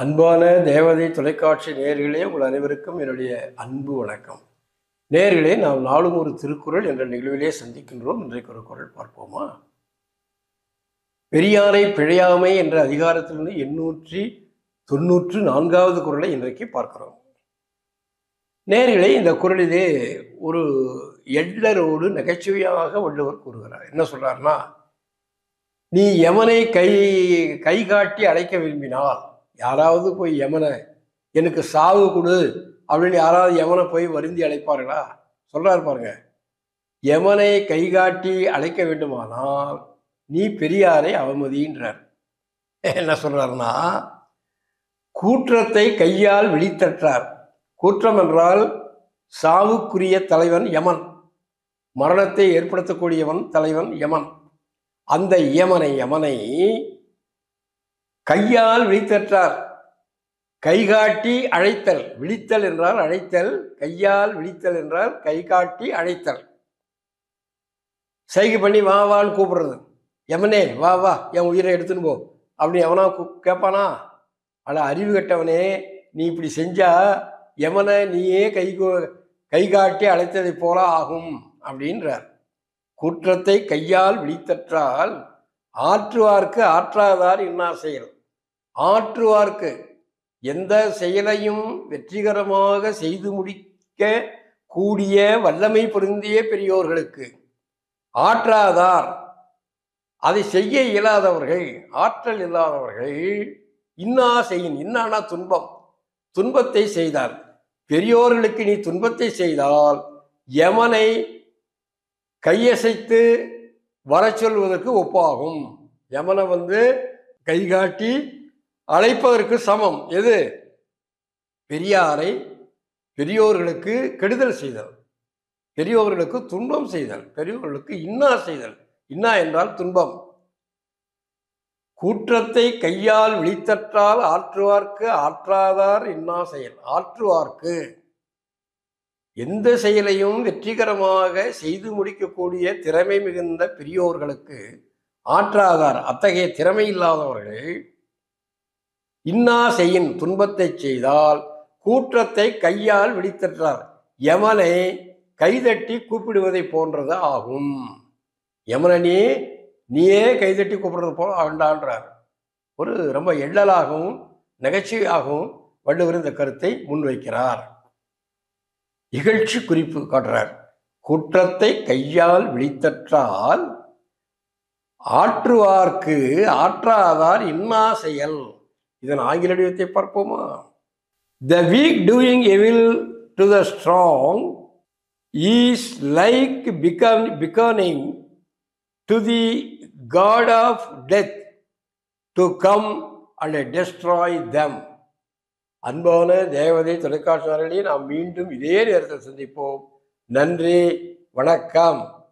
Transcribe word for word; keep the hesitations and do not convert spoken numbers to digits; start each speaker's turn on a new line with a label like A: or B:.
A: அன்பான தேவதை தொலைக்காட்சி நேயர்களே, உங்கள் அனைவருக்கும் என்னுடைய அன்பு வணக்கம். நேயர்களே, நாம் நாளும் ஒரு திருக்குறள் என்ற நிகழ்விலே சந்திக்கின்றோம். இன்றைக்கு ஒரு குறள் பார்ப்போமா? பெரியாரை பிழையாமை என்ற அதிகாரத்திலிருந்து எண்ணூற்றி தொன்னூற்று நான்காவது குறளை இன்றைக்கு பார்க்கிறோம். நேயர்களே, இந்த குறளிலே ஒரு எள்ளரோடு நகைச்சுவையாக வள்ளுவர் கூறுகிறார். என்ன சொல்றாருன்னா, நீ யமனை கை கை காட்டி அழைக்க விரும்பினால், யாராவது போய் யமனை எனக்கு சாவு கொடு அப்படின்னு யாராவது யமனை போய் வருந்தி அழைப்பார்களா? சொல்றாரு பாருங்க, யமனை கை காட்டி அழைக்க வேண்டுமானால் நீ பெரியாரை அவமதின்றார். என்ன சொல்றாருன்னா, கூற்றத்தை கையால் விழித்தற்றார். கூற்றம் என்றால் சாவுக்குரிய தலைவன் யமன், மரணத்தை ஏற்படுத்தக்கூடியவன் தலைவன் யமன். அந்த யமனை யமனை கையால் விழித்தற்றார். கை காட்டி அழைத்தல், விழித்தல் என்றால் அழைத்தல், கையால் விழித்தல் என்றால் கை காட்டி அழைத்தல். சைகை பண்ணி வா வான்னு கூப்பிடுறது. யமனே வா வா, என் உயிரை எடுத்துன்னு போ அப்படி எவனா கேட்பானா? அட அறிவு கட்டவனே, நீ இப்படி செஞ்சா யமனை நீயே கை கை காட்டி அழைத்ததை போல ஆகும் அப்படின்றார். குற்றத்தை கையால் விழித்தற்றால் ஆற்றுவார்க்கு ஆற்றாதார் இன்னார் செயல். ஆற்றுவார்க்கு, எந்த செயலையும் வெற்றிகரமாக செய்து முடிக்க கூடிய வல்லமை பொருந்திய பெரியோர்களுக்கு, ஆற்றாதார் அதை செய்ய இயலாதவர்கள், ஆற்றல் இல்லாதவர்கள், இன்னா செய்யின், இன்னானா துன்பம், துன்பத்தை செய்தார். பெரியோர்களுக்கு நீ துன்பத்தை செய்தால் யமனை கையசைத்து வர சொல்வதற்கு ஒப்பாகும். யமனை வந்து கை காட்டி அழைப்பதற்கு சமம். எது? பெரியாரை, பெரியோர்களுக்கு கெடுதல் செய்தல், பெரியோர்களுக்கு துன்பம் செய்தல், பெரியோர்களுக்கு இன்னா செய்தல். இன்னா என்றால் துன்பம். கூற்றத்தை கையால் விழித்தற்றால் ஆற்றுவார்க்கு ஆற்றாதார் இன்னா செயல். ஆற்றுவார்க்கு, எந்த செயலையும் வெற்றிகரமாக செய்து முடிக்கக்கூடிய திறமை மிகுந்த பெரியோர்களுக்கு ஆற்றாதார், அத்தகைய திறமை இல்லாதவர்கள், இன்னா செய்யின், துன்பத்தை செய்தால் கூற்றத்தை கையால் விழித்தற்றார், யமனை கைதட்டி கூப்பிடுவதை போன்றது ஆகும். யமனே நீயே கைதட்டி கூப்பிடுறது போல ஆண்டான்றார். ஒரு ரொம்ப எள்ளலாகவும் நகைச்சுவையாகவும் வள்ளுவர் இந்த கருத்தை முன்வைக்கிறார். இகழ்ச்சி குறிப்பு காட்டுறார். குற்றத்தை கையால் விழித்தற்றால் ஆற்றுவார்க்கு ஆற்றாதார் இன்னா செயல். இதன் ஆங்கில வடிவத்தை பார்ப்போமா? The weak doing evil to the strong is like become, beckoning to the god of death to come and destroy them. அன்பான தேவதை தொலைக்காட்சியாளர்களே, நாம் மீண்டும் இதே நேரத்தில் சந்திப்போம். நன்றி, வணக்கம்.